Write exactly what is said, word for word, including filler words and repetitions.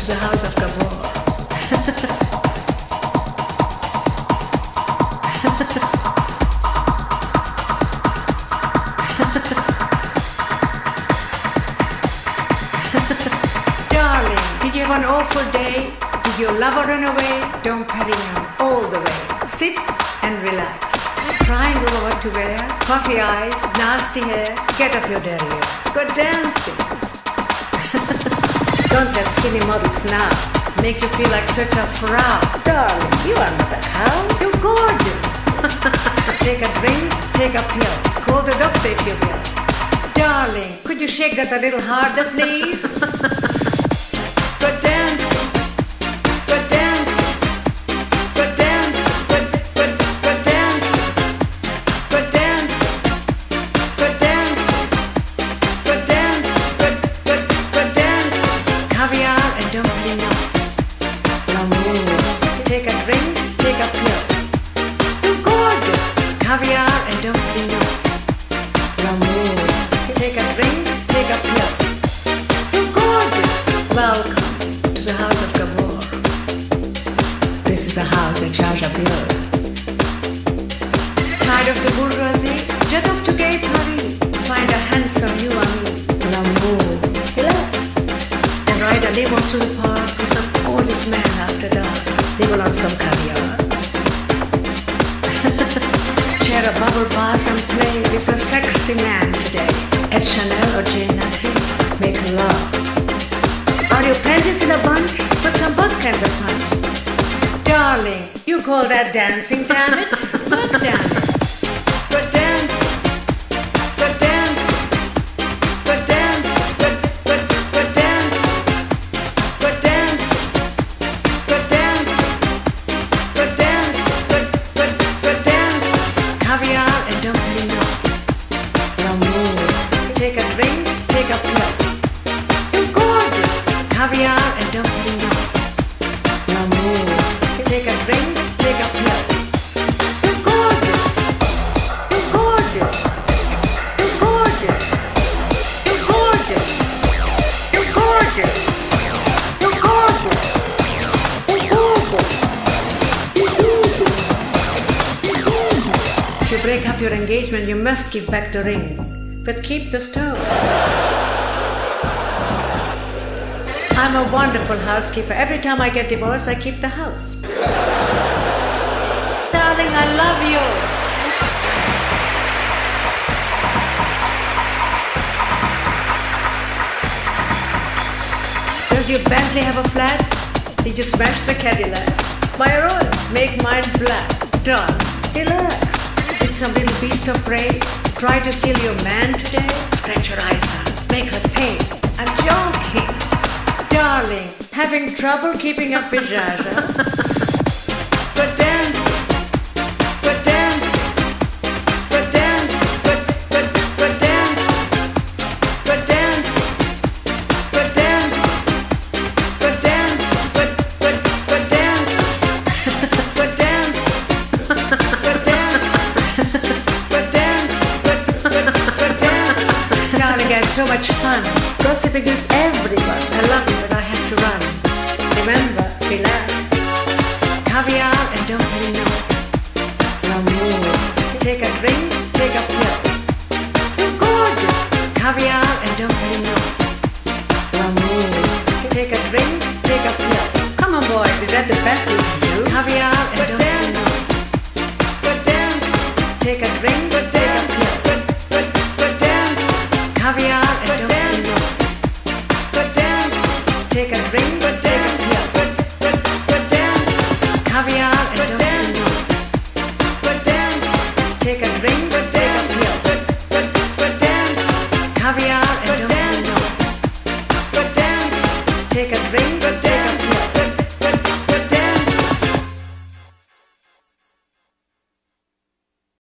to the house of Gabor. Darling, did you have an awful day? Did your lover run away? Don't carry him all the way. Sit and relax. Crying over what to wear? Puffy eyes, nasty hair. Get off your derriere. Go dancing. Don't let skinny models now make you feel like such a frau. Darling, you are not a cow. You're gorgeous. Take a drink, take a pill. Call the doctor if you will. Darling, could you shake that a little harder, please? Go dancing. Go dancing. Go dancing. Go, go, go dancing. Go dancing. Go dancing. Go dancing. Go, go, go dancing. Caviar and don't be no. L'amour. Take a drink, take a pill. You're gorgeous. Caviar and don't be no. L'amour. Take a drink, take a pill. You're gorgeous. Welcome to the house of Gabor. This is the house in Sharjah. Tired of the bourgeoisie? Jet off to gay Paris. Find a handsome you and me. L'amour. Relax. And ride a limo through the park with some gorgeous man after dark. Nibble on some caviar. Share a bubble bath and play with a sexy man today. At Chanel or Jane Natty. Make love. Are your panties in a bunch? Put some vodka in the punch. Darling, you call that dancing, damn it? What damn it? Go dancing. Go dancing. Go dancing. Go, go, go dancing. Go dancing. Go dancing. Go dancing. Go, go, go dancing. Caviar and don't be no. L'amour. Take a drink, take a pill. You're gorgeous. Caviar and don't be no. L'amour. Take a drink, take a pill. You're gorgeous. You're gorgeous. You're gorgeous. You're gorgeous. You're gorgeous. You're gorgeous. You're gorgeous. You're gorgeous. If you break up your engagement, you must give back the ring. But keep the stove. I'm a wonderful housekeeper. Every time I get divorced, I keep the house. Darling, I love you. Does your Bentley have a flat? Did you smash the Cadillac? My Rolls, make mine black. Darling, relax. Did some little beast of prey try to steal your man today? Scratch your eyes out, make her pay. I'm joking. Darling, having trouble keeping up with Jaja? Go dancing. Go dancing. Go dancing. Go, go, go dancing. Go dancing. Go dancing. Go dancing. Go, go, go dancing. Go dancing. Go dancing. Go dancing. Go, go, go dancing. Darling, I had so much fun. Gossiping with everyone. I love you, but I have to run. Remember, relax. Caviar and don't really know. L'amour. Take a drink, take a pill. You're gorgeous. Caviar and don't really know. L'amour. Take a drink, take a pill. Come on, boys, is that the best you can do? Caviar and don't really know. Go dance. Take a drink, take a pill. Go dance. Caviar.